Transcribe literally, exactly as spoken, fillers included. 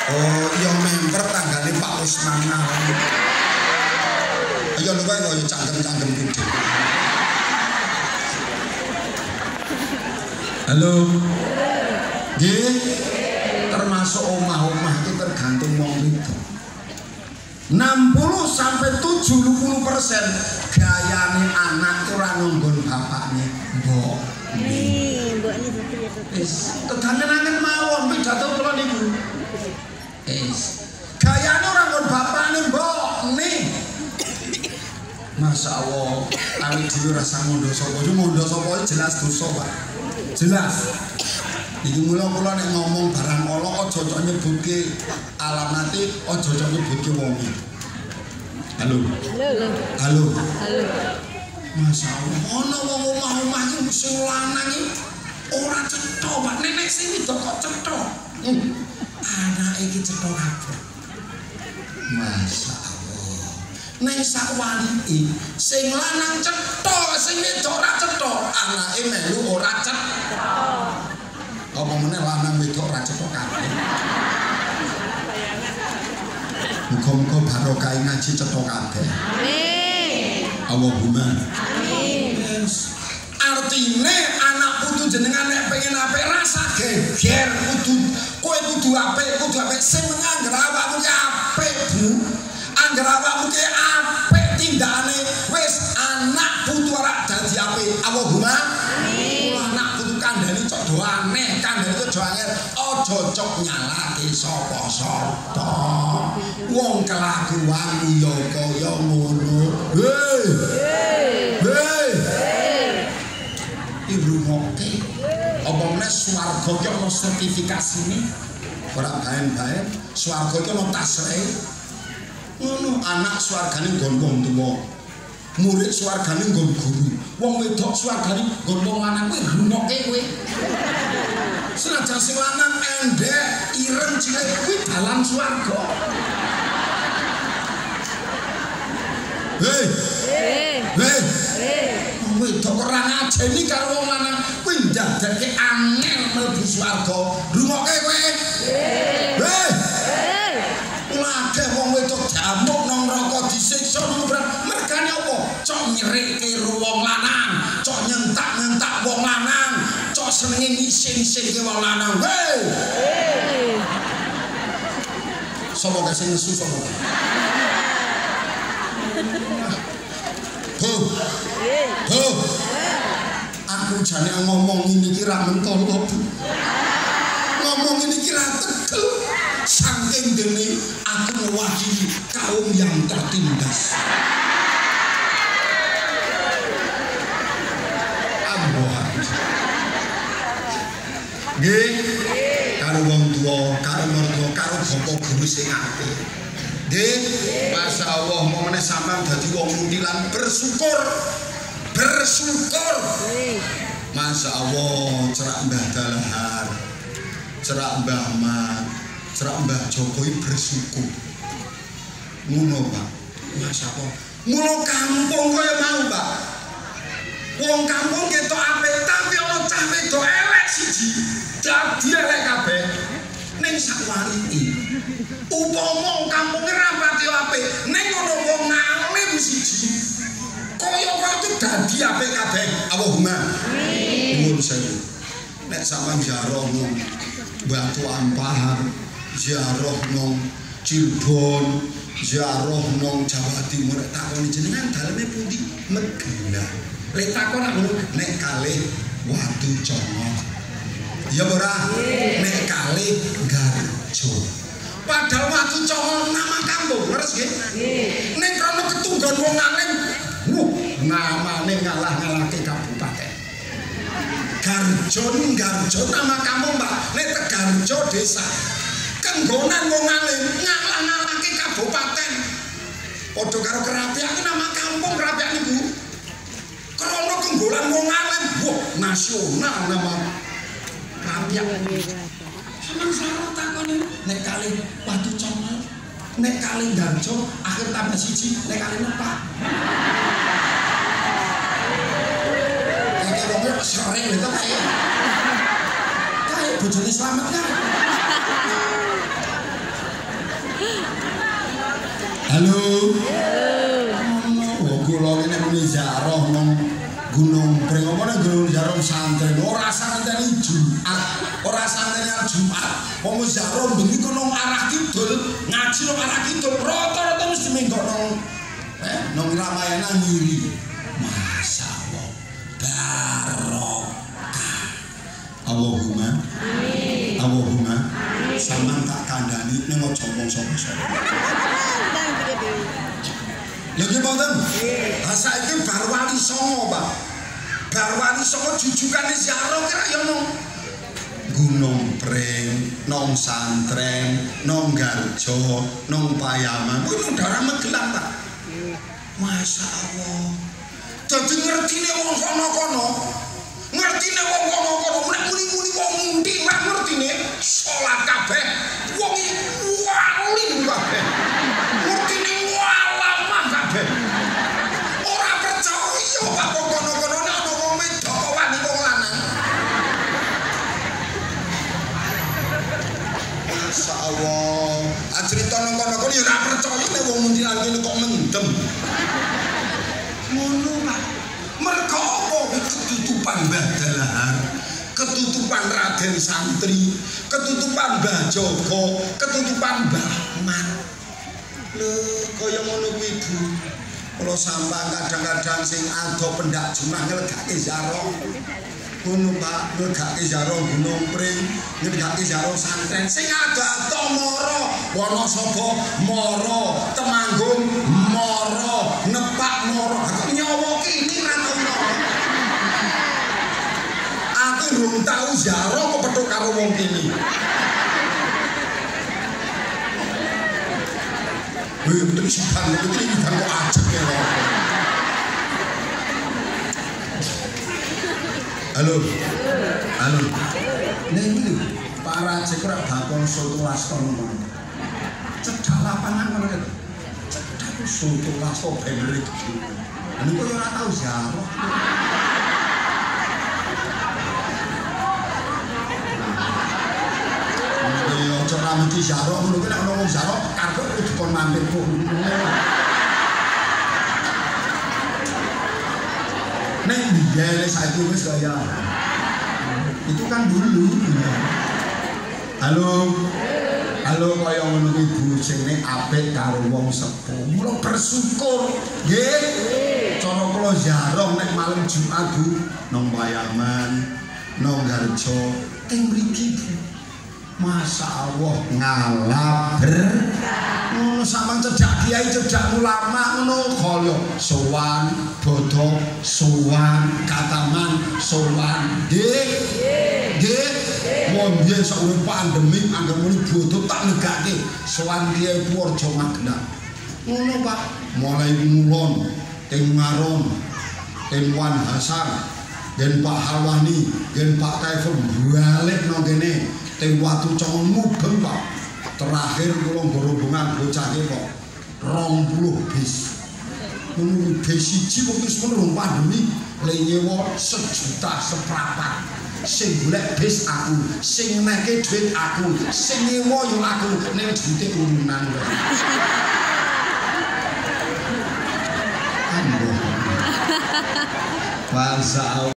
Oh, iya member tanggane Pak Usman. Ayo lho kowe kok cangkem-cangkem gede. Halo. Nggih. Termasuk omah-omah itu tergantung wong itu. enam puluh sampai tujuh puluh persen gayane anak ora nunggon bapakne, mbok. Nih, mbokne sepi ya. Wis, tegangen-angen mawon pidato kula niku. Wis. Gayane ora nunggon bapakne, mbok. Nih. Masya Allah, awit dhewe rasa ngondo sapa, yo ngondo sapa jelas dosa, Pak. Jelas. Iki mula kula nek ngomong barang ala aja cocok nyebutke alamate, aja cocok nyebutke wonge. Halo. Halo. Halo. Halo. Masya Allah, ana wong omah-omah iki sing lanang iki ora cetha, Pak. Nenek sing wedok kok cetha. Hmm. Anake iki cetha kabeh. Masya Allah. Ning sak walike sing lanang cetha, sing wedok ora cetha, anake melu ora cetha. Apa meneh lanang wedok ora cetha kabeh. Muga-muga barokah ngaji cetha kabeh. Amin. Allahumma. Amin. Yes. Artine anak putu jenengan nek pengen apik rasa geger kudu kowe kudu apik, kudu apik sing ngangger awakmu ki apik, Bu. Angger awakmu ki apik tindakane wis anak putu ora dadi apik. Allahumma. Amin. Anak putu kandhane cok do aneh, kandhane cok do angel, aja cok nyalake sapa-sapa. Wong kelakuan ya kaya ngono. Hei. Hei. Irungoke. Apa meneh swarga ki ana sertifikasine. Ora baen-baen, swarga ki ana tasreh. Ngono anak swargane nggon wong tuwa. Murid swargane nggon guru. Wong wedok swargane nggon wong lanang kuwi rungoke kowe. Senajan sing lanang endek, ireng cilik kuwi dalan swarga. Hei. Hei. Hei. Hei. Wong wedok ora ngajeni karo wong lanang kuwi ndadekke angel mlebu swarga. Rungoke kowe. Hei. Hei. Hei. Lage wong wedok jamuk nang neraka disiksa mergane apa? Cok nyerikke wong lanang, cok nyentak-nyentak wong lanang, cok senenge ngisin-isinke wong lanang. Hei. Hei. Sapa gak sing nesu sapa? Ho. Ho. Aku jane ngomong ini ki ra mentolo. Ngomong ini ki ra tegel. Saking dene aku mewakili kaum yang tertindas. Ambohan. Nggih. Karo wong tuwa, karo mertua, karo bapak guru sing apik. Nggih, Masya Allah mau meneh sampean dadi wong mundilan bersyukur. Bersyukur. Masya Allah, cerak Mbah Dalhar, cerak Mbah Mat, cerak Mbah Jokowi bersyukur. Ngono, Pak. Masya Allah. Mula kampung kaya mau, Pak. Wong kampung ketok apik, tapi ana cah wedok elek siji. Dadi elek kabeh. Ning sakwalike upama kampunge rapati apik, ning ana wong alim siji. Kaya kok dadi apik kabeh. Allahumma. Amin. Nuwun sewu. Nek sampeyan ziarah nang Batu Ampar, ziarah nang Cirebon, ziarah nang Jawa Timur, takoni jenengan daleme pundi? Megenah. Lek takon aku nek kalih Watu Congo. Ya ora, nek kalih Garjo. Padahal Watu Congo nama kampung, leres nggih? Nggih. Ning krono ketunggon wong alim, wuh, namane ngalah-ngalahke kabupaten. Garjo ning Garjo nama kampung, Pak. Nek Tegarjo desa. Kenggonan wong alim ngalah-ngalahke kabupaten. Padha karo Kerapiak iki nama kampung Kerapiak niku. Krono kenggolan wong alim, wah, nasional nama Kerapiak. Sampeyan salah takon nek kali Watu Congo, nek kali Garjo akhir tambah siji, nek kali nepak. Nek wong sore itu kayak kayak bojone Slamet kan. Halo. Oh, kula kene muni ziarah nang Gunung Pring, apa nang Gunung Jarum Santren. Ora santeni Jumat, ora santeni Jumat. Wong ziarah bengi kono arah kidul, ngaji nang arah kidul, rata-rata mesti minggo nang eh nang Ramayana ngiri. Masyaallah. Barokah. Allahumma amin. Allahumma amin. Sampeyan tak kandhani ning aja ngomong sapa-sapa. Lagi mboten? Ha saiki bar wali songo, Pak. Bar wali songo jujukane ziarah kira ya nang Gunung Pring, nang Santren, nang Garjo, nang Payaman. Kuwi nang daerah Magelang, Pak. Masyaallah. Dadi ngertine wong kono-kono. Ngertine wong kono-kono, nek muni-muni wong mundi ora ngertine salat kabeh. Wong iki wali kabeh. Ngertine walama kabeh. Ora percaya Pak kono-kono nek ana wong wedok kok wani wong lanang. Masyaallah. Acerita nang kono-kono ya ora percaya nek wong mundi lan kok mendem. Ngono Pak. Mergo apa ketutupan Badalahar, ketutupan Raden Santri, ketutupan Mbah Joko, ketutupan Mbah Mat. Lho, kaya ngono kuwi Bu. Kula sampeyan kadang-kadang sing ado pendak Jumat nglegake ziarah. Ngono Pak, nglegake ziarah Gunung Pring, nglegake ziarah Santren sing ado Moro, Wonosobo Moro, Temanggung Moro, Nepak Moro. Nyawa kene ra tau Moro. Aku durung tau ziarah kok petuk karo wong kene. Wih, bener sih kan, bener ini kan kok ajak ya. Halo, halo. Nah ini para cekrek bakon soto laston mana? Cedak lapangan mana kan? Cedak soto laston bener itu. Ini kok orang tahu ziarah. Cara mesti ziarah, mungkin nak ngomong ziarah, karena itu kon mampir pun. Neng dia saya itu wes gaya. Itu kan dulu. Halo, halo kaya ngono ibu sing nek apik karo wong sepuh. Mula bersyukur, nggih. Cara kula ziarah nek malam Jumat Bu nang Payaman, nang Garjo, teng mriki Bu. Masyaallah ngalap berkah. Ngono sampean cedak kiai, cedak ulama ngono kaya sowan bodho, sowan kataman, sowan nggih. Nggih. Wong biyen sakwise pandemi anggere muni bodho tak negake sowan Kiai Purjo Magelang. Ngono Pak, mulai mulon teng Maron, teng Wan Hasan, den Pak Halwani, den Pak Taiful balik nang kene. Teng watu cong mubeng Pak. Terakhir kula rombongan bocah iki kok dua puluh bis. Ngono bis siji kok wis menurung pandemi le nyewa sejuta seprapat. Sing golek bis aku, sing neke dhuwit aku, sing nyewa yo aku ning duite urunan. Ambo. Bangsa